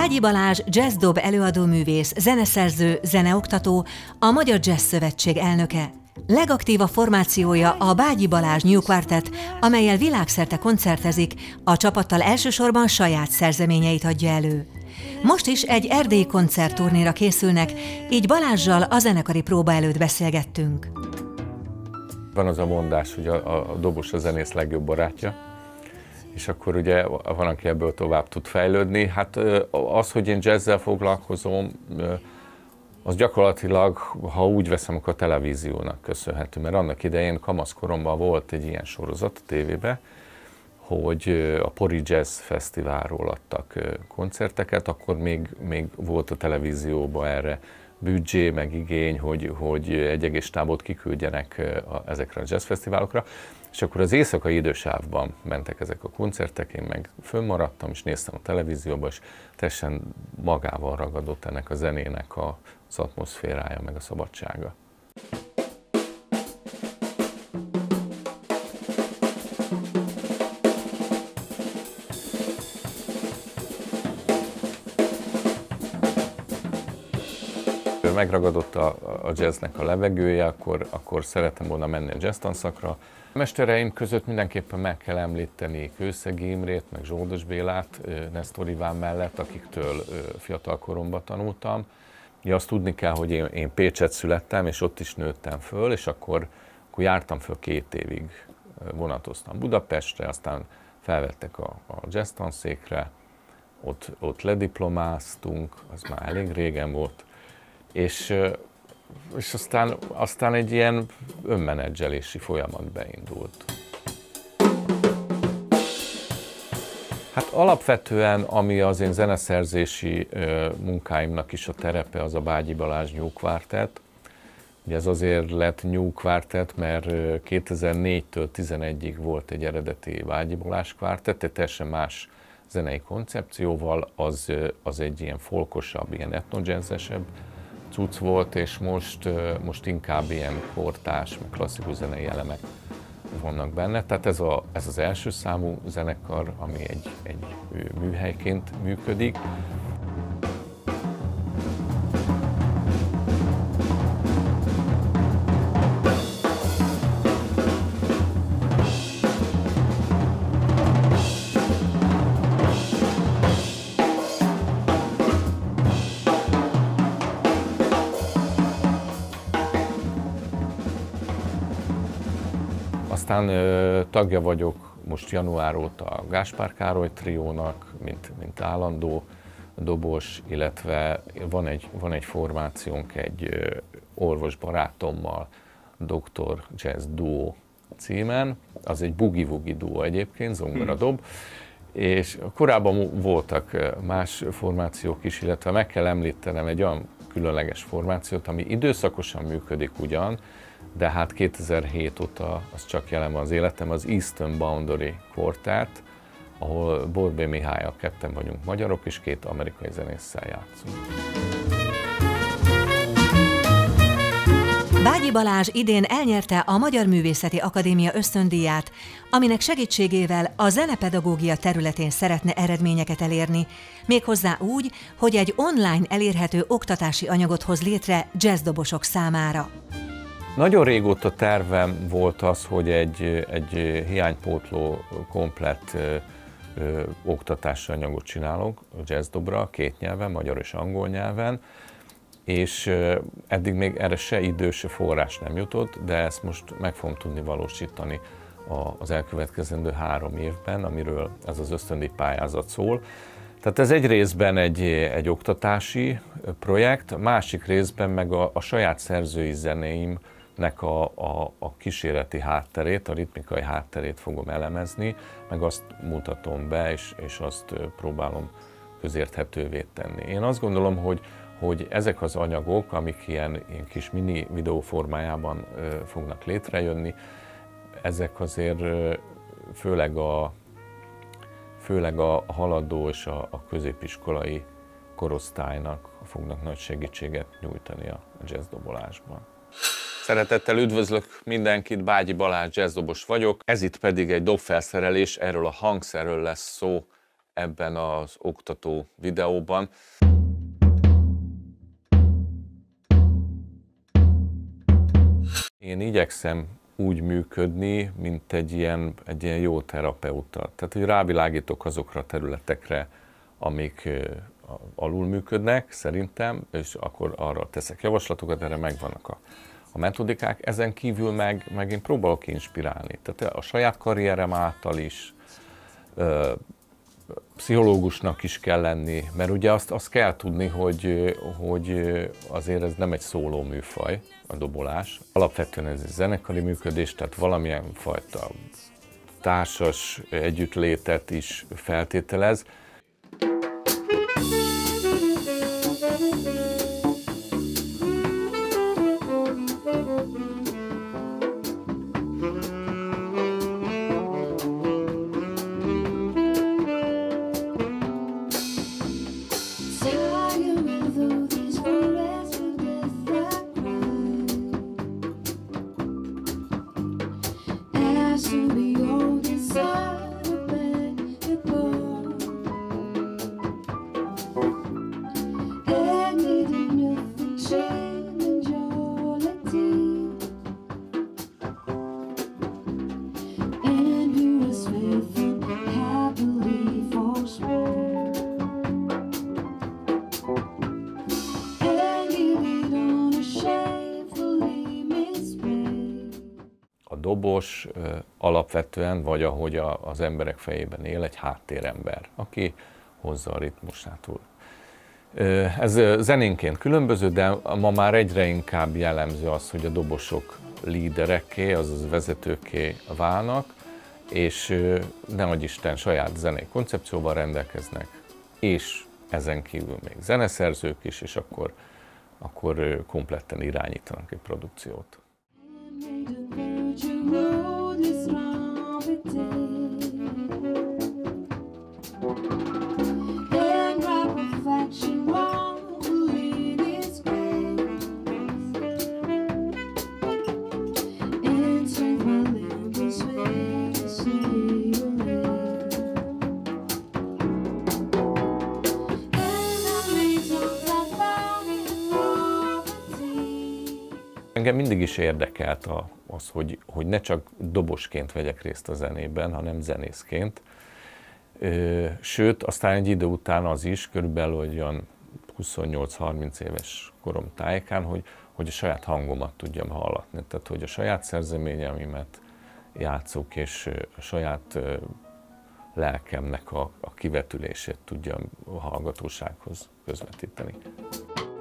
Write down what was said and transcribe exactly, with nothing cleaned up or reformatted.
Bágyi Balázs jazzdob előadóművész, zeneszerző, zeneoktató, a Magyar Jazz Szövetség elnöke. Legaktívabb formációja a Bágyi Balázs New Quartet, amellyel világszerte koncertezik, a csapattal elsősorban saját szerzeményeit adja elő. Most is egy erdélyi koncertturnéra készülnek, így Balázssal a zenekari próba előtt beszélgettünk. Van az a mondás, hogy a, a dobos a zenész legjobb barátja, és akkor ugye van, aki ebből tovább tud fejlődni. Hát az, hogy én jazzzel foglalkozom, az gyakorlatilag, ha úgy veszem, akkor a televíziónak köszönhető, mert annak idején kamaszkoromban volt egy ilyen sorozat a tévében, hogy a Pori Jazz Fesztiválról adtak koncerteket, akkor még, még volt a televízióban erre büdzsé, meg igény, hogy, hogy egy egész stábot kiküldjenek a, ezekre a jazzfesztiválokra, és akkor az éjszakai idősávban mentek ezek a koncertek, én meg fönnmaradtam, és néztem a televízióban, és teljesen magával ragadott ennek a zenének a, az atmoszférája, meg a szabadsága. Megragadott a, a jazznek a levegője, akkor, akkor szeretem volna menni a jazz tanszakra. A mestereim között mindenképpen meg kell említeni Kőszegi Imrét, meg Zsoldos Bélát, Nestor Iván mellett, akiktől fiatal koromban tanultam. Ja, azt tudni kell, hogy én, én Pécset születtem, és ott is nőttem föl, és akkor, akkor jártam föl két évig, vonatoztam Budapestre, aztán felvettek a, a jazz tanszékre, ott, ott lediplomáztunk, az már elég régen volt. És, és aztán, aztán egy ilyen önmenedzselési folyamat beindult. Hát alapvetően, ami az én zeneszerzési munkáimnak is a terepe, az a Bágyi Balázs New Quartet. Ugye ez azért lett New Quartet, mert kétezer-négytől tizenegyig volt egy eredeti Bágyi Balázs Quartet, egy teljesen más zenei koncepcióval, az, az egy ilyen folkosabb, ilyen etnojazzesebb cucc volt, és most, most inkább ilyen kortárs, meg klasszikus zenei elemek vannak benne. Tehát ez, a, ez az első számú zenekar, ami egy, egy műhelyként működik. Aztán ö, tagja vagyok most január óta a Gáspár Károly triónak, mint, mint állandó dobos, illetve van egy, van egy formációnk egy ö, orvos barátommal, doktor Jazz Duo címen. Az egy boogie-woogie duo egyébként, zongoradob, és korábban voltak más formációk is, illetve meg kell említenem egy olyan különleges formációt, ami időszakosan működik ugyan, de hát kétezer-hét óta az csak jelen van az életem, az Eastern Boundary Quartet, ahol Borbély Mihályal ketten vagyunk magyarok, és két amerikai zenésszel játszunk. Bágyi Balázs idén elnyerte a Magyar Művészeti Akadémia ösztöndíját, aminek segítségével a zenepedagógia területén szeretne eredményeket elérni, méghozzá úgy, hogy egy online elérhető oktatási anyagot hoz létre jazzdobosok számára. Nagyon régóta tervem volt az, hogy egy, egy hiánypótló komplett ö, ö, oktatási anyagot csinálok a jazzdobra, két nyelven, magyar és angol nyelven, és ö, eddig még erre se idő, se forrás nem jutott, de ezt most meg fogom tudni valósítani a, az elkövetkezendő három évben, amiről ez az ösztöndíj pályázat szól. Tehát ez egy részben egy, egy oktatási projekt, a másik részben meg a, a saját szerzői zenéim, nek a, a, a kísérleti hátterét, a ritmikai hátterét fogom elemezni, meg azt mutatom be, és, és azt próbálom közérthetővé tenni. Én azt gondolom, hogy, hogy ezek az anyagok, amik ilyen, ilyen kis mini videó formájában ö, fognak létrejönni, ezek azért ö, főleg, a, főleg a haladó és a, a középiskolai korosztálynak fognak nagy segítséget nyújtani a, a jazzdobolásban. Szeretettel üdvözlök mindenkit, Bágyi Balázs jazzdobos vagyok. Ez itt pedig egy dobfelszerelés, erről a hangszerről lesz szó ebben az oktató videóban. Én igyekszem úgy működni, mint egy ilyen, egy ilyen jó terapeuta. Tehát, hogy rávilágítok azokra a területekre, amik alul működnek, szerintem, és akkor arra teszek javaslatokat, erre megvannak a, a metodikák. Ezen kívül meg, meg én próbálok inspirálni. Tehát a saját karrierem által is, ö, pszichológusnak is kell lenni, mert ugye azt, azt kell tudni, hogy, hogy azért ez nem egy szóló műfaj, a dobolás. Alapvetően ez egy zenekari működés, tehát valamilyen fajta társas együttlétet is feltételez. A dobos alapvetően, vagy ahogy az emberek fejében él, egy háttérember, aki hozza a ritmusát. Ez zenénként különböző, de ma már egyre inkább jellemző az, hogy a dobosok líderekké, azaz vezetőkké válnak, és nehogy Isten saját zenei koncepcióval rendelkeznek, és ezen kívül még zeneszerzők is, és akkor, akkor kompletten irányítanak egy produkciót. Engem mindig is érdekelt az, hogy, hogy ne csak dobosként vegyek részt a zenében, hanem zenészként. Sőt, aztán egy idő után az is, körülbelül olyan huszonnyolc-harminc éves korom tájékán, hogy, hogy a saját hangomat tudjam hallatni. Tehát, hogy a saját szerzeményeimet játszok, és a saját lelkemnek a, a kivetülését tudjam a hallgatósághoz közvetíteni.